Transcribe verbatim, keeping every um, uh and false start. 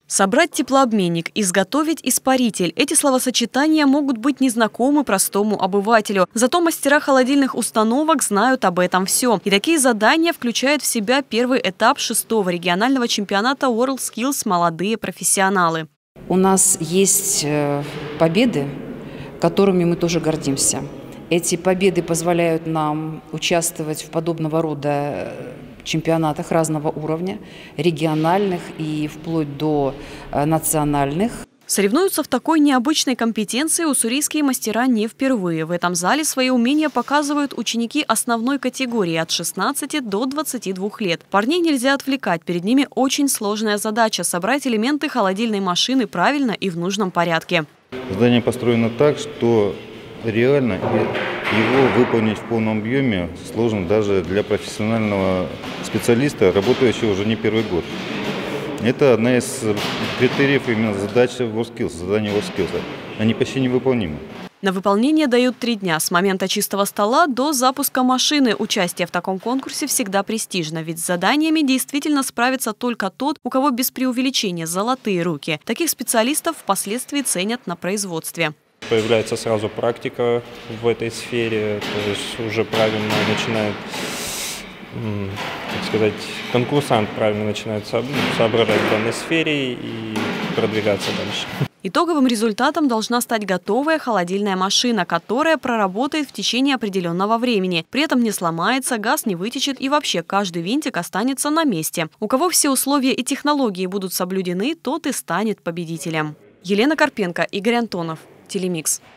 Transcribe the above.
Собрать теплообменник, изготовить испаритель. Эти словосочетания могут быть незнакомы простому обывателю. Зато мастера холодильных установок знают об этом все. И такие задания включают в себя первый этап шестого регионального чемпионата WorldSkills «Молодые профессионалы». У нас есть победы, которыми мы тоже гордимся. Эти победы позволяют нам участвовать в подобного рода чемпионатах разного уровня, региональных и вплоть до национальных. Соревнуются в такой необычной компетенции уссурийские мастера не впервые. В этом зале свои умения показывают ученики основной категории от шестнадцати до двадцати двух лет. Парней нельзя отвлекать, перед ними очень сложная задача – собрать элементы холодильной машины правильно и в нужном порядке. Здание построено так, что реально его выполнить в полном объеме сложно даже для профессионального специалиста, работающего уже не первый год. Это одна из критериев именно задачи WorldSkills, задания WorldSkills. Они почти невыполнимы. На выполнение дают три дня, с момента чистого стола до запуска машины. Участие в таком конкурсе всегда престижно, ведь с заданиями действительно справится только тот, у кого без преувеличения золотые руки. Таких специалистов впоследствии ценят на производстве. Появляется сразу практика в этой сфере, то есть уже правильно начинает, так сказать, конкурсант правильно начинает соображать в данной сфере и продвигаться дальше. Итоговым результатом должна стать готовая холодильная машина, которая проработает в течение определенного времени. При этом не сломается, газ не вытечет и вообще каждый винтик останется на месте. У кого все условия и технологии будут соблюдены, тот и станет победителем. Елена Карпенко, Игорь Антонов, Телемикс.